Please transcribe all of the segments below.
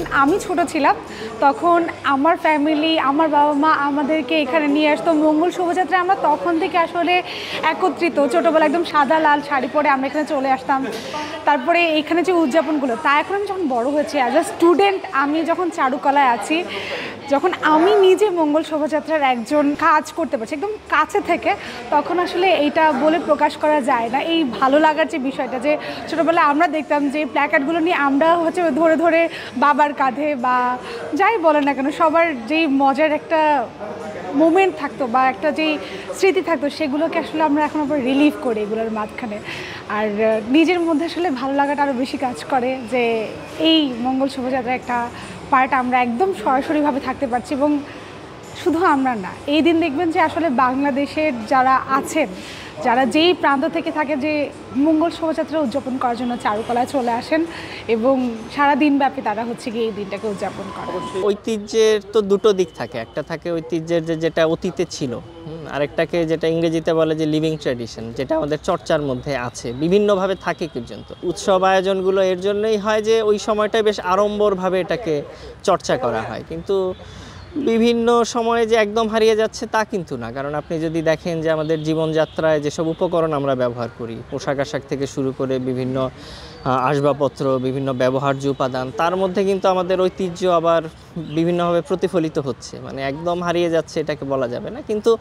আমি ছোট ছিলাম তখন আমার ফ্যামিলি, আমার বাবা মা আমাদেরকে এখানে নিয়ে আসতো মঙ্গল শোভাযাত্রায়। আমরা তখন থেকে আসলে একত্রিত, ছোটোবেলা একদম সাদা লাল শাড়ি পরে আমরা এখানে চলে আসতাম। তারপরে এখানে যে উদযাপনগুলো, তা এখন আমি যখন বড় হয়েছি অ্যাজ আ স্টুডেন্ট, আমি যখন চারুকলায় আছি, যখন আমি নিজে মঙ্গল শোভাযাত্রার একজন কাজ করতে পারছি একদম কাছে থেকে, তখন আসলে এইটা বলে প্রকাশ করা যায় না। এই ভালো লাগার যে বিষয়টা, যে ছোটোবেলায় আমরা দেখতাম যে প্ল্যাকার্ডগুলো নিয়ে আমরা হচ্ছে ধরে ধরে বাবার কাঁধে বা যাই বলেন না কেন, সবার যেই মজার একটা মোমেন্ট থাকতো বা একটা যেই স্মৃতি থাকতো, সেগুলোকে আসলে আমরা এখন আবার রিলিভ করি এগুলোর মাঝখানে। আর নিজের মধ্যে আসলে ভালো লাগাটা আরও বেশি কাজ করে যে এই মঙ্গল শোভাযাত্রার একটা পার্ট আমরা একদম সরাসরিভাবে থাকতে পারছি। এবং শুধু আমরা না, এই দিন দেখবেন যে আসলে বাংলাদেশের যারা আছেন, যারা যেই প্রান্ত থেকে থাকে, যে মঙ্গল শোভাযাত্রা উদযাপন করার জন্য চারুকলায় চলে আসেন এবং সারা দিনব্যাপী তারা হচ্ছে গিয়ে এই দিনটাকে উদযাপন করে। ঐতিহ্যের তো দুটো দিক থাকে, একটা থাকে ঐতিহ্যের যেটা অতীতে ছিল, আরেকটাকে যেটা ইংরেজিতে বলে যে লিভিং ট্র্যাডিশন, যেটা আমাদের চর্চার মধ্যে আছে, বিভিন্নভাবে থাকে পর্যন্ত। উৎসব আয়োজনগুলো এর জন্যই হয় যে ওই সময়টায় বেশ আড়ম্বরভাবে এটাকে চর্চা করা হয়, কিন্তু বিভিন্ন সময়ে যে একদম হারিয়ে যাচ্ছে তা কিন্তু না। কারণ আপনি যদি দেখেন যে আমাদের জীবনযাত্রায় যেসব উপকরণ আমরা ব্যবহার করি, পোশাক আশাক থেকে শুরু করে বিভিন্ন আসবাবপত্র, বিভিন্ন ব্যবহার্য উপাদান, তার মধ্যে কিন্তু আমাদের ঐতিহ্য আবার বিভিন্নভাবে প্রতিফলিত হচ্ছে। মানে একদম হারিয়ে যাচ্ছে এটাকে বলা যাবে না, কিন্তু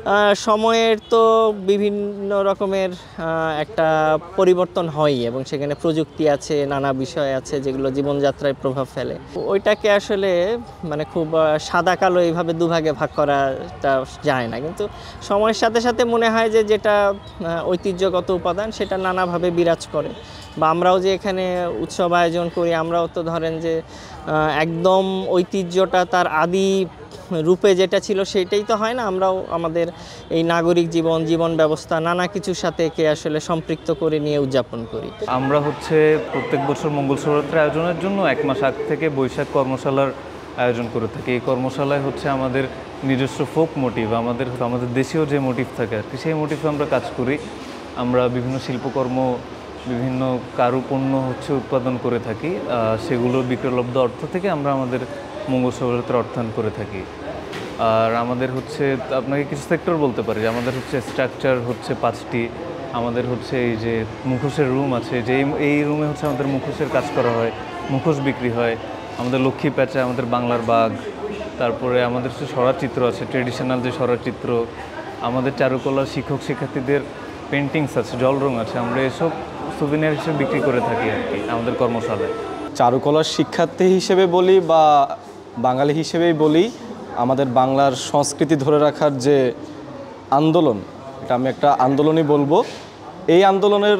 সময়ের তো বিভিন্ন রকমের একটা পরিবর্তন হয়ই, এবং সেখানে প্রযুক্তি আছে, নানা বিষয় আছে যেগুলো জীবনযাত্রায় প্রভাব ফেলে। ওইটাকে আসলে মানে খুব সাদা কালো এইভাবে দুভাগে ভাগ করাটা যায় না, কিন্তু সময়ের সাথে সাথে মনে হয় যে যেটা ঐতিহ্যগত উপাদান সেটা নানাভাবে বিরাজ করে। বা আমরাও যে এখানে উৎসব আয়োজন করি, আমরাও তো ধরেন যে একদম ঐতিহ্যটা তার আদি রূপে যেটা ছিল সেটাই তো হয় না। আমরাও আমাদের এই নাগরিক জীবন ব্যবস্থা নানা কিছুর সাথে একে আসলে সম্পৃক্ত করে নিয়ে উদযাপন করি। আমরা হচ্ছে প্রত্যেক বছর মঙ্গল শোভাযাত্রা আয়োজনের জন্য 1 মাস আগ থেকে বৈশাখ কর্মশালার আয়োজন করে থাকি। এই কর্মশালায় হচ্ছে আমাদের নিজস্ব ফোক মোটিভ, আমাদের দেশীয় যে মোটিভ থাকে আর কি, সেই মোটিভে আমরা কাজ করি। আমরা বিভিন্ন শিল্পকর্ম, বিভিন্ন কারুপণ্য হচ্ছে উৎপাদন করে থাকি, সেগুলোর বিক্রয়লব্ধ অর্থ থেকে আমরা আমাদের মঙ্গল শোভাযাত্রা অর্থায়ন করে থাকি। আর আমাদের হচ্ছে আপনাকে কিছু সেক্টর বলতে পারি, আমাদের হচ্ছে স্ট্রাকচার হচ্ছে 5টি। আমাদের হচ্ছে এই যে মুখোশের রুম আছে, যে এই রুমে হচ্ছে আমাদের মুখোশের কাজ করা হয়, মুখোশ বিক্রি হয়। আমাদের লক্ষ্মী প্যাঁচা, আমাদের বাংলার বাঘ, তারপরে আমাদের হচ্ছে সরাচিত্র আছে, ট্রেডিশনাল যে সরাচিত্র। আমাদের চারুকলার শিক্ষক শিক্ষার্থীদের পেন্টিংস আছে, জল রং আছে। আমরা এসব সুভিনিয়ার হিসেবে বিক্রি করে থাকি আর কি আমাদের কর্মশালায়। চারুকলার শিক্ষার্থী হিসেবে বলি বা বাঙালি হিসেবেই বলি, আমাদের বাংলার সংস্কৃতি ধরে রাখার যে আন্দোলন, এটা আমি একটা আন্দোলনই বলবো। এই আন্দোলনের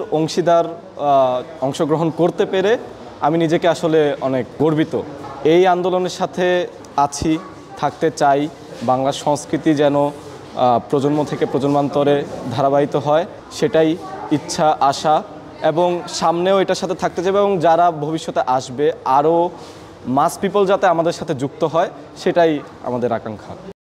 অংশগ্রহণ করতে পেরে আমি নিজেকে আসলে অনেক গর্বিত। এই আন্দোলনের সাথে আছি, থাকতে চাই। বাংলার সংস্কৃতি যেন প্রজন্ম থেকে প্রজন্মান্তরে ধারাবাহিত হয়, সেটাই ইচ্ছা, আশা, এবং সামনেও এটার সাথে থাকতে যাবে। এবং যারা ভবিষ্যতে আসবে, আরও মাস পিপল যাতে আমাদের সাথে যুক্ত হয়, সেটাই আমাদের আকাঙ্ক্ষা।